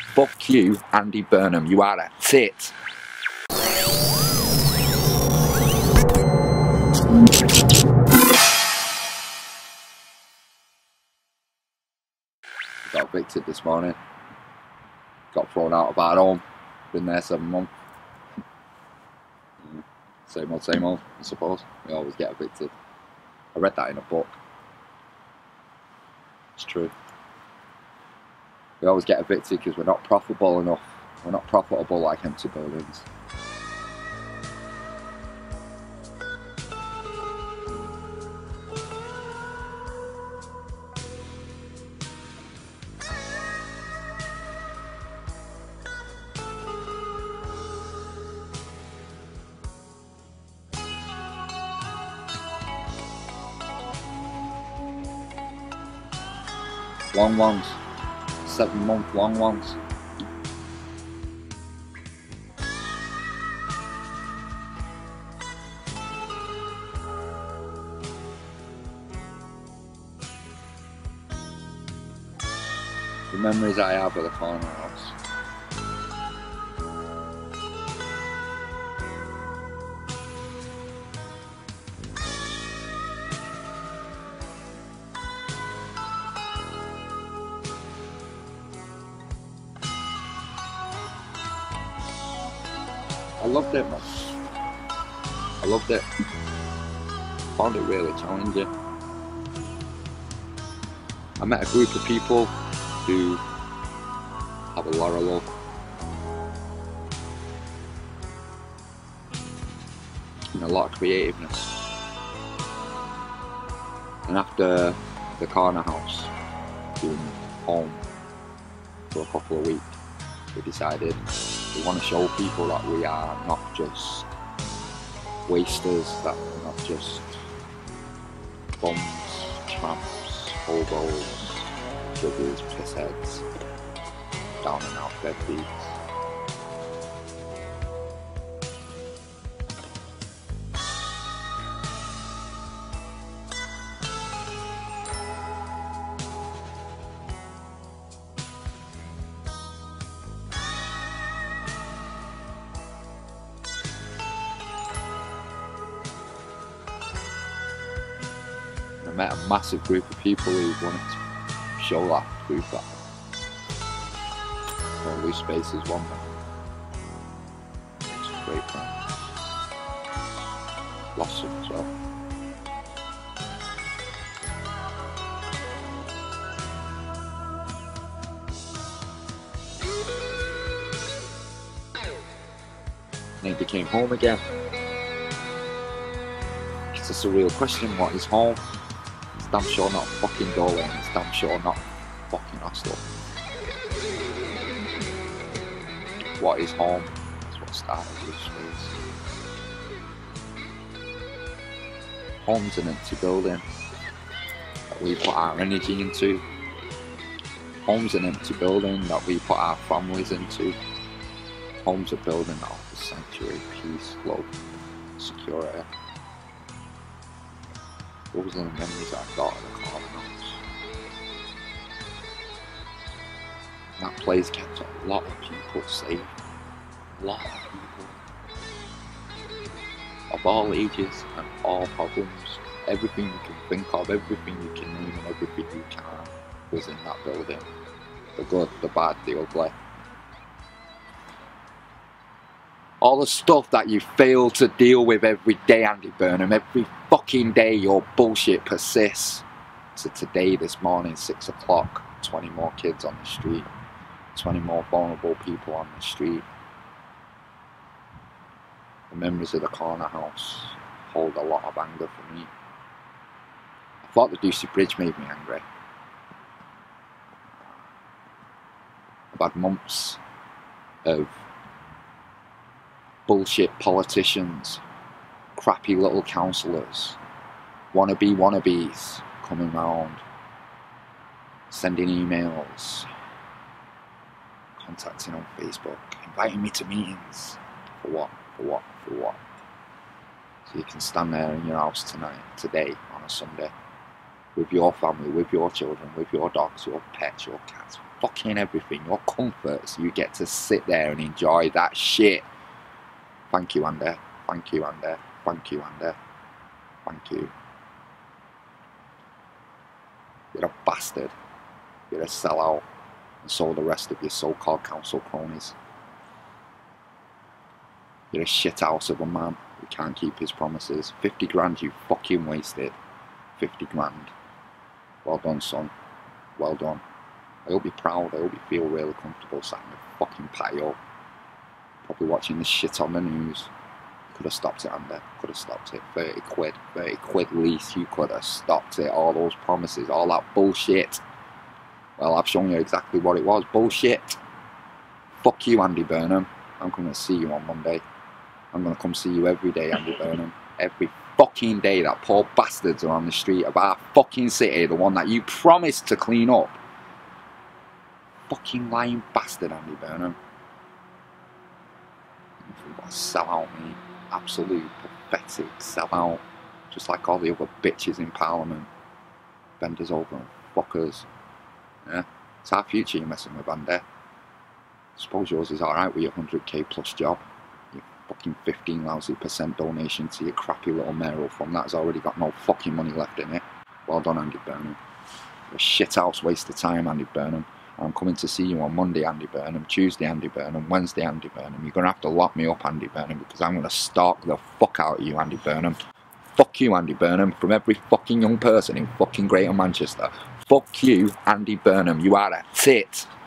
Fuck you, Andy Burnham. You are a tit. Got evicted this morning. Got thrown out of our home. Been there 7 months. Same old, I suppose. We always get evicted. I read that in a book. It's true. We always get evicted because we're not profitable enough. We're not profitable like empty buildings. Long ones. 7 month long ones. The memories I have of the Cornerhouse. I loved it, man. I loved it. Found it really challenging. I met a group of people who have a lot of love. And a lot of creativeness. And after the Cornerhouse being home for a couple of weeks, we decided we want to show people that we are not just wasters, that we're not just bums, tramps, hobos, juggers, pissheads, down and out deadbeats. I met a massive group of people who wanted to show that, prove that. Well, Loose Space is one man. It's a great friend. Lost some as well. And he became home again. It's just a real question, what is home? It's damn sure not fucking Dolan, it's damn sure not fucking hostel. What is home? That's what started Loose Space. Home's an empty building that we put our energy into. Home's an empty building that we put our families into. Home's a building that offers sanctuary, peace, love, security. Those are the memories I've got of the Cornerhouse. That place kept a lot of people safe. A lot of people. Of all ages and all problems. Everything you can think of, everything you can name and everything you can was in that building. The good, the bad, the ugly. All the stuff that you fail to deal with every day, Andy Burnham. Every fucking day your bullshit persists. So today, this morning, 6 o'clock, 20 more kids on the street. 20 more vulnerable people on the street. The memories of the Cornerhouse hold a lot of anger for me. I thought the Lousy Bridge made me angry. I've had months of bullshit politicians, crappy little councillors, wannabes coming round, sending emails, contacting on Facebook, inviting me to meetings. For what? For what? For what? So you can stand there in your house today, on a Sunday, with your family, with your children, with your dogs, your pets, your cats, fucking everything, your comforts. You get to sit there and enjoy that shit. Thank you, Andy. Thank you, Andy. Thank you, Andy. Thank you. You're a bastard. You're a sellout. And so are the rest of your so-called council cronies. You're a shithouse of a man who can't keep his promises. 50 grand you fucking wasted. 50 grand. Well done, son. Well done. I hope you're proud. I hope you feel really comfortable sat in the fucking patio. Probably watching this shit on the news. You could have stopped it, Andy. Could have stopped it. 30 quid. 30 quid lease. You could have stopped it. All those promises. All that bullshit. Well, I've shown you exactly what it was. Bullshit. Fuck you, Andy Burnham. I'm going to see you on Monday. I'm going to come see you every day, Andy Burnham. Every fucking day that poor bastards are on the street of our fucking city, the one that you promised to clean up. Fucking lying bastard, Andy Burnham. You've got to sell out, me. Absolute pathetic sellout. Just like all the other bitches in Parliament. Benders over and fuckers. Yeah? It's our future you're messing with, Andy. Suppose yours is alright with your 100k plus job. Your fucking 15 lousy % donation to your crappy little mayoral fund that's already got no fucking money left in it. Well done, Andy Burnham. You're a shithouse waste of time, Andy Burnham. I'm coming to see you on Monday, Andy Burnham, Tuesday, Andy Burnham, Wednesday, Andy Burnham. You're going to have to lock me up, Andy Burnham, because I'm going to stalk the fuck out of you, Andy Burnham. Fuck you, Andy Burnham, from every fucking young person in fucking Greater Manchester. Fuck you, Andy Burnham. You are a tit.